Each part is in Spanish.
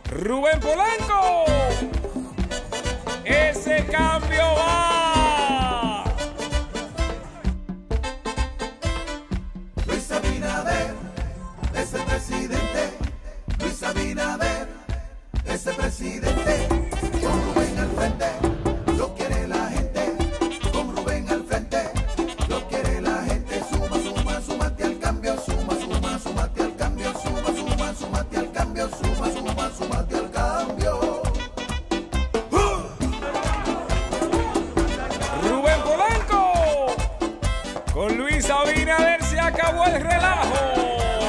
Rubén Polanco. Ese cambio va. Luis Abinader, ese presidente. Luis Abinader, ese presidente. Con Rubén al frente, lo quiere la gente. Con Rubén al frente, lo quiere la gente. Suma, suma, súmate al cambio. Suma, suma, súmate al cambio. Suma, suma, súmate al cambio. Suma, suma, súmate al cambio. Rubén Polanco. Con Luis Abinader se acabó el relajo.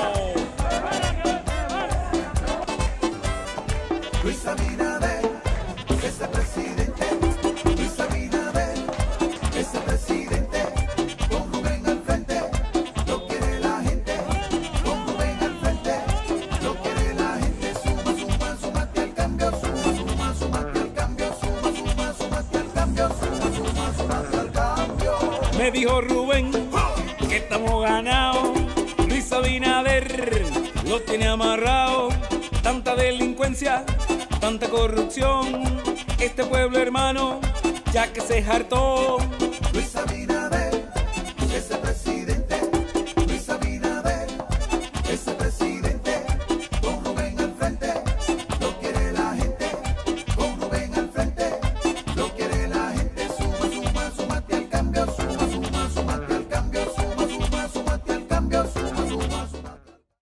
Luis Abinader, ese presidente. Luis Abinader, ese presidente. Con Rubén al frente, lo quiere la gente. Con Rubén al frente, lo quiere la gente. Suma, suma, súmate al cambio. Suma, suma, súmate al cambio. Suma, suma, súmate al cambio. Suma, suma, súmate al cambio. Me dijo Rubén que estamos ganados. Luis Abinader lo tiene amarrado. Tanta delincuencia, tanta corrupción. Este pueblo hermano ya que se hartó. Luis Abinader.